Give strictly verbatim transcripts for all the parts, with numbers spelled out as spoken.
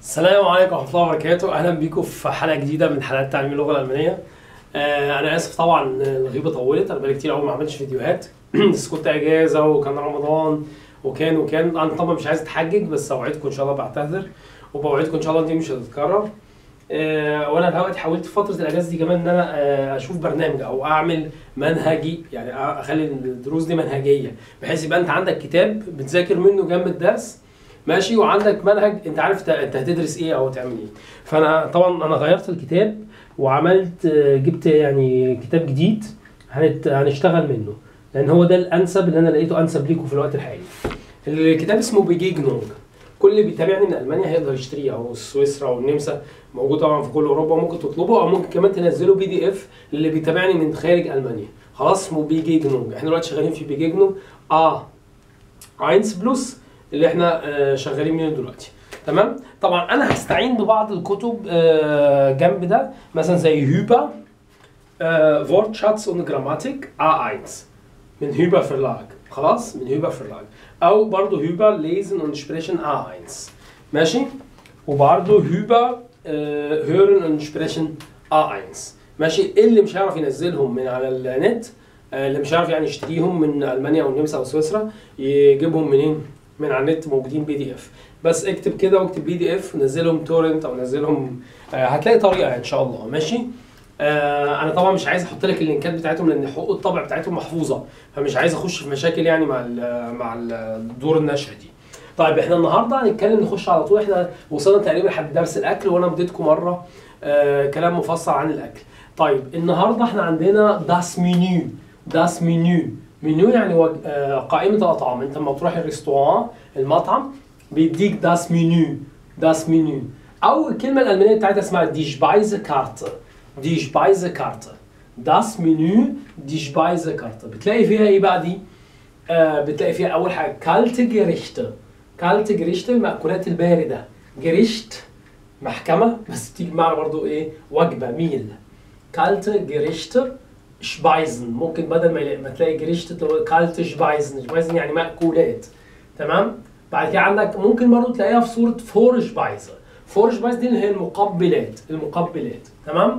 السلام عليكم ورحمة الله وبركاته، أهلا بيكم في حلقة جديدة من حلقات تعليم اللغة الألمانية. آه أنا آسف طبعا الغيبة طولت، أنا بقالي كتير أوي ما عملتش فيديوهات بس كنت أجازة وكان رمضان وكان وكان أنا طبعا مش عايز أتحجج، بس أوعدكم إن شاء الله بعتذر وبوعدكم إن شاء الله دي مش هتتكرر. آه وأنا دلوقتي حاولت في فترة الأجازة دي كمان إن أنا آه أشوف برنامج أو أعمل منهجي، يعني أخلي الدروس دي منهجية بحيث يبقى أنت عندك كتاب بتذاكر منه جنب الدرس ماشي، وعندك منهج انت عارف انت هتدرس ايه او تعمل ايه. فانا طبعا انا غيرت الكتاب وعملت جبت يعني كتاب جديد هنت هنشتغل منه، لان هو ده الانسب اللي انا لقيته انسب ليكم في الوقت الحالي. الكتاب اسمه بيجيجنونج، كل اللي بيتابعني من المانيا هيقدر يشتريه، او سويسرا او النمسا، موجود طبعا في كل اوروبا، ممكن تطلبه او ممكن كمان تنزله بي دي اف اللي بيتابعني من خارج المانيا. خلاص اسمه بيجيجنونج، احنا دلوقتي شغالين في بيجيجنونج اه اينس بلس اللي احنا شغالين منه دلوقتي. تمام. طبعا انا هستعين ببعض الكتب جنب ده، مثلا زي هوبر Wortschatz und Grammatik إيه واحد من هوبر فيرلاج، خلاص من هوبر فيرلاج، او برضه هوبر Lesen und Sprechen إيه واحد ماشي، وبرضه هوبر Hören und Sprechen إيه واحد ماشي. اللي مش هيعرف ينزلهم من على النت، اللي مش هيعرف يعني يشتريهم من المانيا او النمسا او سويسرا، يجيبهم منين؟ من على النت، موجودين بي دي اف. بس اكتب كده واكتب بي دي اف ونزلهم تورنت او نزلهم، آه هتلاقي طريقه ان شاء الله ماشي. آه انا طبعا مش عايز احط لك اللينكات بتاعتهم لان حقوق الطبع بتاعتهم محفوظه، فمش عايز اخش في مشاكل يعني مع ال مع الدور النشر دي. طيب احنا النهارده هنتكلم، نخش على طول، احنا وصلنا تقريبا لحد درس الاكل وانا اديتكم مره آه كلام مفصل عن الاكل. طيب النهارده احنا عندنا داس منيو. داس منيو منيو يعني قائمة الأطعمة. أنت لما تروح الريستوران المطعم بيديك داس منيو، داس منيو. أو الكلمة الألمانية بتاعتها اسمها دي شبايزه كارت، دي شبايزه كارت، داس منيو دي شبايزه كارت. بتلاقي فيها إيه بقى دي؟ آه بتلاقي فيها أول حاجة كالت جريشت، كالت جريشت المأكولات الباردة، جريشت محكمة بس بتيجي بمعنى برضو إيه؟ وجبة، ميل. كالت جريشت شبايزن، ممكن بدل ما ما تلاقي جريشت تلاقي كالت شبايزن، شبايزن يعني مأكولات. تمام. بعد كده عندك ممكن برضو تلاقيها في صورة فور شبايزه، فور شبايزه دي اللي هي المقبلات، المقبلات. تمام.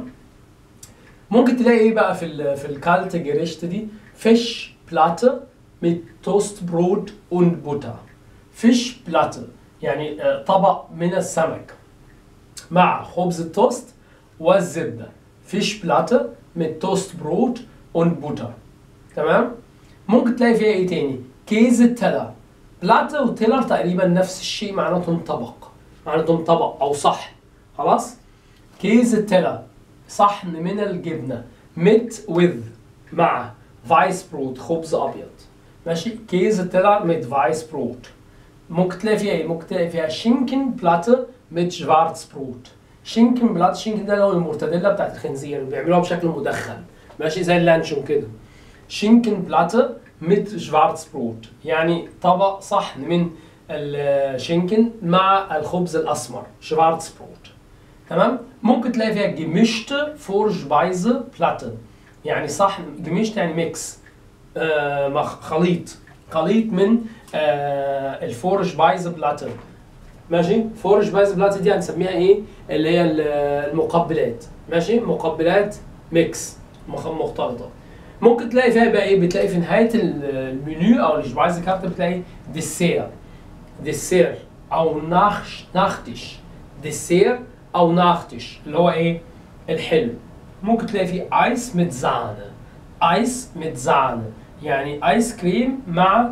ممكن تلاقي ايه بقى في ال في الكالت جريشت دي؟ فيش بلاتة mit توستبروت und Butter. فيش بلاتة يعني طبق من السمك مع خبز التوست والزبدة. فيش بلاتة mit توستبروت und Butter. تمام. ممكن تلاقي فيها ايه تاني؟ كيزة تيلر. بلاتة وتيلر تقريبا نفس الشيء، معناتهم طبق، معناتهم طبق او صحن. خلاص. كيزة تيلر صحن من الجبنة، mit with مع فايسبروت خبز ابيض ماشي. كيزة تيلر mit فايسبروت. ممكن تلاقي فيها ايه؟ ممكن تلاقي فيها شينكن بلاتة mit شوارزبروت. شينكن بلات، شينكن ده اللي هو المرتديلا بتاعت الخنزير، بيعملوها بشكل مدخن ماشي زي اللانشون كده. شينكن بلاتة mit شوارزبروت يعني طبق صحن من الشينكن مع الخبز الاسمر، شوارزبروت. تمام. ممكن تلاقي فيها جمشت فورشبايزه بلاتة يعني صحن جمشت يعني ميكس، آه خليط، خليط من آه الفورشبايزه بلاتة ماشي. فورش بايز بلاتة دي هنسميها ايه؟ اللي هي المقبلات ماشي، مقبلات ميكس مختلطه. ممكن تلاقي فيها بقى ايه؟ بتلاقي في نهايه المنيو او الشبايزه كارت بتلاقي ديسير، ديسير او ناخش ناختش، ديسير او ناختش اللي هو ايه؟ الحلو. ممكن تلاقي فيه ايس مت زانه، ايس مت زانه يعني ايس كريم مع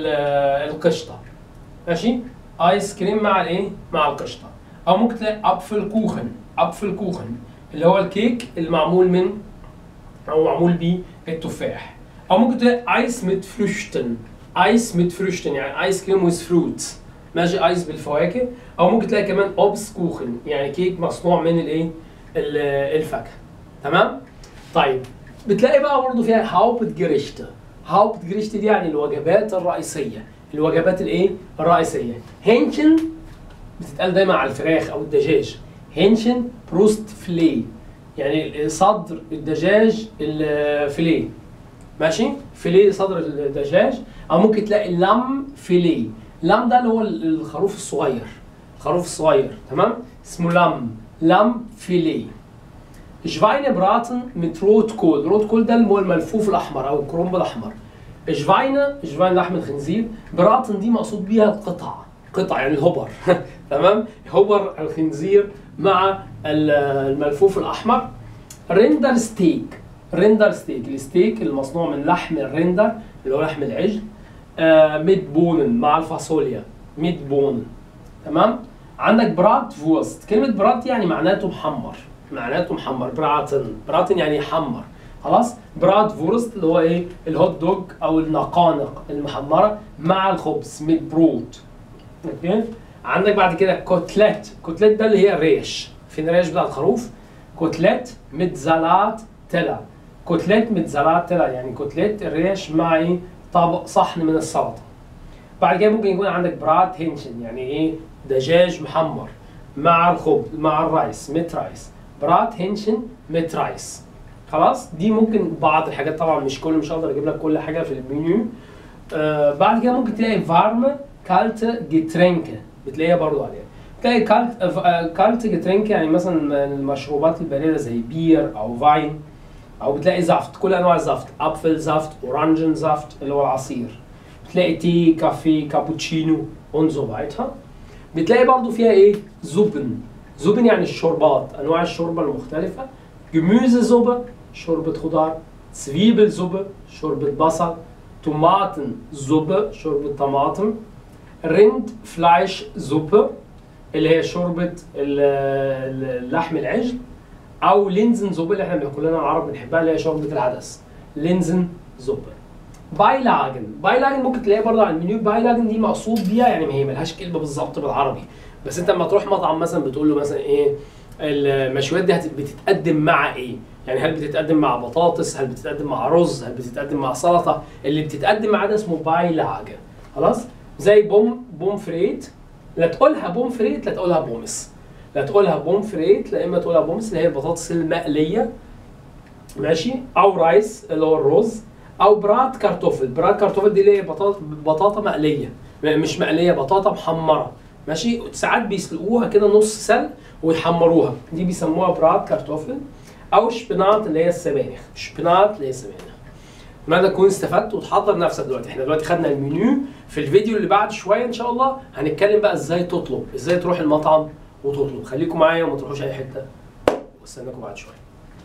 القشطه ماشي، ايس كريم مع الايه؟ مع القشطه. او ممكن تلاقي ابفل كوخن، ابفل كوخن اللي هو الكيك المعمول من او معمول بيه التفاح. او ممكن تلاقي ايس مت فروشتن، ايس مت فروشتن يعني ايس كريم ويز فروتس ماشي، ايس بالفواكه. او ممكن تلاقي كمان اوبس كوخن يعني كيك مصنوع من الايه؟ الفاكهه. تمام. طيب بتلاقي بقى برضه فيها هاوبت جريشت، هاوبت جريشت دي يعني الوجبات الرئيسيه، الوجبات الايه؟ الرئيسيه. هينشن بتتقال دايما على الفراخ او الدجاج، هينشن بروست فلي يعني صدر الدجاج الفيليه ماشي، فيليه صدر الدجاج. او ممكن تلاقي لم فيليه، لم ده اللي هو الخروف الصغير، الخروف الصغير، تمام؟ اسمه لام، لام فيليه. شفاينبراتن mit روتكول، روتكول ده اللي هو الملفوف الاحمر او الكرنب الاحمر. شفاينه، شفاين لحم الخنزير، براتن دي مقصود بيها القطع، قطع يعني الهبر تمام؟ هبر الخنزير مع الملفوف الاحمر. ريندر ستيك، ريندر ستيك، الستيك المصنوع من لحم الريندر اللي هو لحم العجل. آه ميت بونن مع الفاصوليا، ميت بونن، تمام؟ عندك برات فوست، كلمة برات يعني معناته محمر، معناته محمر، براتن، براتن يعني يحمر، خلاص؟ برات فورست اللي هو ايه؟ الهوت دوج او النقانق المحمرة مع الخبز، ميت بروت. اوكي؟ عندك بعد كده كوتلت، كوتلت ده اللي هي الريش، فين الريش بتاع الخروف؟ كوتلت ميت زلات تلا، كوتلت ميت زلات تلا يعني كوتلت الريش مع ايه؟ طبق صحن من السلطة. بعد كده ممكن يكون عندك برات هينشن يعني ايه؟ دجاج محمر مع الخبز مع الرايس، ميت رايس، برات هينشن ميت رايس. خلاص؟ دي ممكن بعض الحاجات، طبعا مش كل، مش هقدر اجيب لك كل حاجه في المنيو. آه بعد كده ممكن تلاقي فارم كالت جيترينكه، بتلاقيها برضو عليها. تلاقي كالت آه كالت جيترينكه يعني مثلا المشروبات البارده زي بير او فاين، او بتلاقي زفت، كل انواع الزفت، ابفل زفت، اورانجن زفت اللي هو العصير. بتلاقي تي، كافيه، كابوتشينو und so weiter. بتلاقي برضو فيها ايه؟ زوبن، زوبن يعني الشوربات، انواع الشوربه المختلفه. جموزسوبه شوربه خضار، زويبلسوبه شوربه بصل، توماتنسوبه شوربه طماطم، رند فلايش زوبه اللي هي شوربه اللحم العجل، او لينزن زوبه اللي احنا كلنا العرب بنحبها اللي هي شوربه العدس، لينزن زوبه. بايلاجن، بايلاجن ممكن تلاقيها برضه على المنيو. بايلاجن دي مقصود بيها يعني ما هي ملهاش كلمه بالظبط بالعربي، بس انت لما تروح مطعم مثلا بتقول له مثلا ايه المشويات دي بتتقدم مع ايه؟ يعني هل بتتقدم مع بطاطس؟ هل بتتقدم مع رز؟ هل بتتقدم مع سلطه؟ اللي بتتقدم مع ده اسمه بايلاجن، خلاص؟ زي بوم بوم فريت، لا تقولها بوم فريت لا تقولها بومس، لا تقولها بوم فريت لا اما تقولها بومس اللي هي البطاطس المقليه، ماشي؟ او رايس اللي هو الرز، او برات كارتوفل، برات كارتوفل دي اللي هي بطاطا بطاطا مقليه، مش مقليه، بطاطا محمره، ماشي؟ ساعات بيسلقوها كده نص سلق ويحمروها، دي بيسموها برات كارتوفل. او شبنات اللي هي السبانخ، شبنات اللي هي السبانخ. اتمنى تكون استفدت وتحضر نفسك دلوقتي. احنا دلوقتي خدنا المنيو، في الفيديو اللي بعد شويه ان شاء الله هنتكلم بقى ازاي تطلب، ازاي تروح المطعم وتطلب. خليكم معايا وما تروحوش اي حته، واستناكم بعد شويه.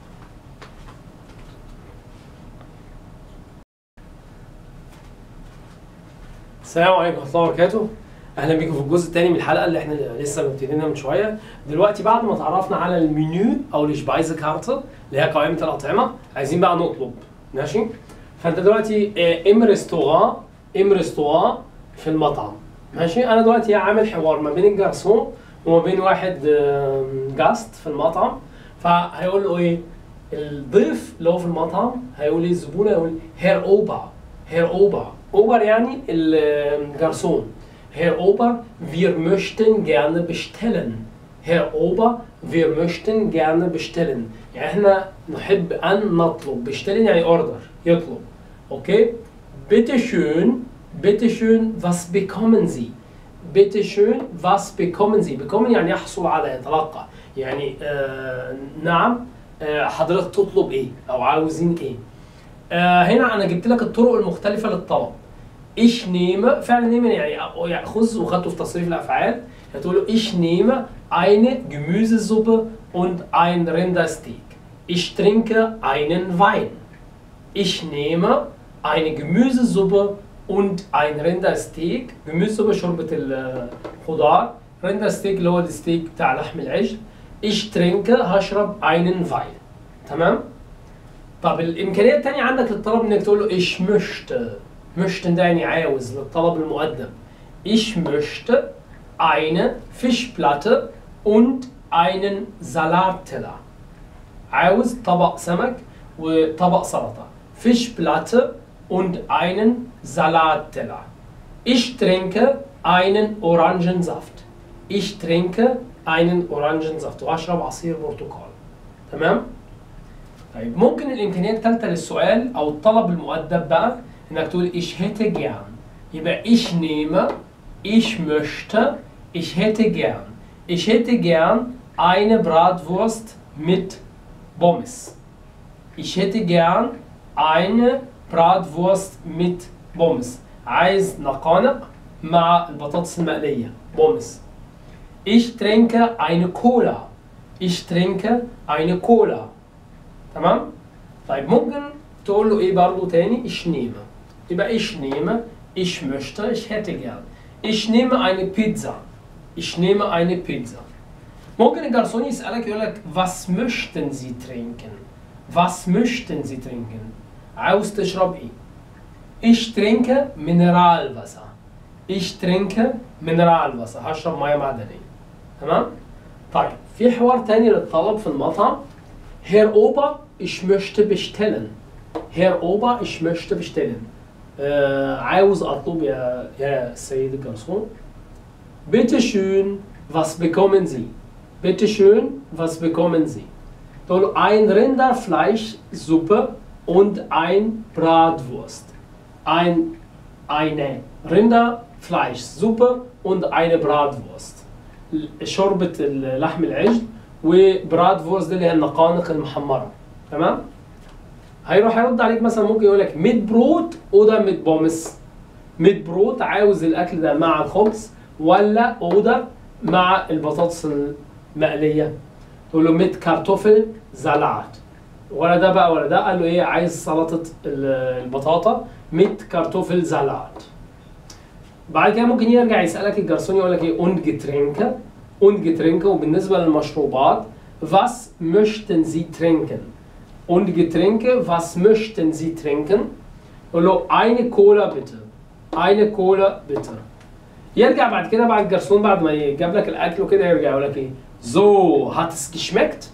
السلام عليكم ورحمه الله وبركاته. اهلا بيكم في الجزء الثاني من الحلقه اللي احنا لسه مبتدئينها من شويه. دلوقتي بعد ما تعرفنا على المنيو او السبايز كارت اللي هي قائمه الاطعمه، عايزين بقى نطلب، ماشي؟ فانت دلوقتي ام ريستوران، ام ريستوران في المطعم، ماشي؟ انا دلوقتي عامل حوار ما بين الجارسون وما بين واحد جاست في المطعم، فهيقول له ايه؟ الضيف اللي هو في المطعم هيقول ايه؟ الزبون هيقول هير اوبر، هير اوبر، اوبر يعني الجارسون. Herr Ober, wir möchten gerne bestellen. Herr Ober, wir möchten gerne bestellen. يعني احنا نحب ان نطلب، bestellen يعني اوردر، يطلب. اوكي؟ Bitte schön, bitte schön, was bekommen Sie? Bitte schön, was bekommen Sie? bekommen يعني يحصل على، يتلقى. يعني آه نعم آه حضرتك تطلب ايه؟ او عاوزين ايه؟ آه هنا انا جبت لك الطرق المختلفة للطلب. Ich nehme، فعل نيمه يعني يأخذ، وخدته في تصريف الأفعال، هتقول له ich nehme eine Gemüsesuppe und ein Rindersteak. Ich trinke einen Wein. Ich nehme eine Gemüsesuppe und ein Rindersteak. Gemüsesuppe شوربة الخضار، Rindersteak اللي هو الستيك بتاع لحم العجل. Ich trinke هشرب einen Wein. تمام؟ طب الإمكانية الثانية عندك للطلب إنك تقول له ich möchte. möchten ده يعني عاوز، للطلب المقدم. Ich möchte eine Fischplatte und einen Salatteller. عاوز طبق سمك وطبق سلطة. Fischplatte und einen Salatteller. Ich trinke einen Orangensaft. Ich trinke einen Orangensaft. وأشرب عصير برتقال. تمام؟ طيب ممكن الإمكانية الثالثة للسؤال أو الطلب المؤدب بقى انك تقول ich hätte gern، يبقى ich nehme، ich möchte، ich hätte gern. Ich hätte gern eine Bratwurst mit Pommes. Ich hätte gern eine Bratwurst mit بومس. عايز نقانق مع البطاطس المقلية بومس. Ich trinke eine Cola. Ich trinke eine Cola. تمام؟ طيب ممكن تقول له ايه برضه تاني؟ ich nehme. يبقى ich nehme, ich möchte, ich hätte gern. Ich nehme eine Pizza. Ich nehme eine Pizza. ممكن الجرسون يسألك يقول لك was möchten Sie trinken? Was möchten Sie trinken? عاوز تشرب ايه؟ Ich trinke Mineralwasser. Ich trinke Mineralwasser. هشرب ميه معدنيه. تمام؟ طيب في حوار تاني للطلب في المطعم. Herr Ober, ich möchte bestellen. Herr Ober, ich möchte bestellen. آه عاوز اطلب يا يا سيد الجرسون. Bitte schön, was bekommen Sie? Bitte schön, was bekommen Sie? تقول له ein Rinderfleischsuppe und ein Bratwurst. Ein, eine Rinderfleischsuppe und eine Bratwurst. شوربة لحم العجل وبراتفورست دي اللي هي النقانق المحمرة. تمام؟ هيروح هيرد عليك مثلا ممكن يقول لك mit Brot oder mit Pommes. mit Brot عاوز الأكل ده مع الخبز ولا oder مع البطاطس المقلية. تقول له mit Kartoffelsalat. ولا ده بقى ولا ده قال له ايه عايز سلطة البطاطا mit Kartoffelsalat. بعد كده ممكن يرجع يسألك الجرسون يقول لك ايه und Getränke und Getränke وبالنسبة للمشروبات was möchten Sie trinken und Getränke was möchten Sie trinken. يقول له eine Cola bitte eine Cola bitte. يرجع بعد كده بعد الجرسون بعد ما يجيب لك الأكل وكده يرجع يقول لك ايه so hat es geschmeckt.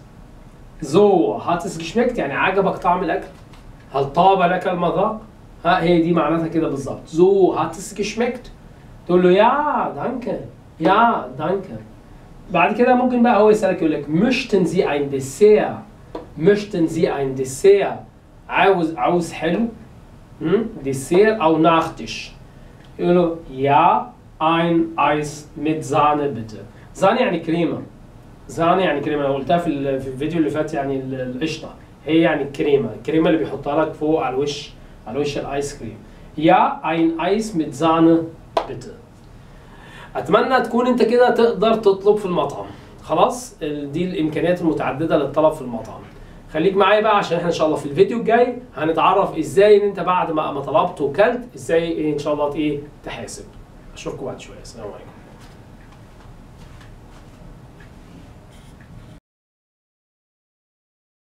So hat es geschmeckt يعني عجبك طعم الأكل؟ هل طاب لك المذاق؟ ها هي دي معناتها كده بالظبط. So hat es geschmeckt. تقول له يا دانكه يا دانكه. بعد كده ممكن بقى هو يسألك يقول لك möchten Sie ein Dessert؟ möchten Sie ein Dessert؟ عاوز عاوز حلو؟ Dessert أو Nachtisch. يقول له ja ein Eis mit Sahne bitte. Sahne يعني كريمة. زاني يعني كريمه انا قلتها في في الفيديو اللي فات يعني القشطه هي يعني الكريمه الكريمه اللي بيحطها لك فوق على الوش على وش الايس كريم. يا ein Eis mit Sahne bitte. اتمنى تكون انت كده تقدر تطلب في المطعم. خلاص دي الامكانيات المتعدده للطلب في المطعم. خليك معايا بقى عشان احنا ان شاء الله في الفيديو الجاي هنتعرف ازاي ان انت بعد ما ما طلبت وكلت ازاي ان شاء الله ايه تحاسب. اشوفكم بعد شويه. السلام عليكم.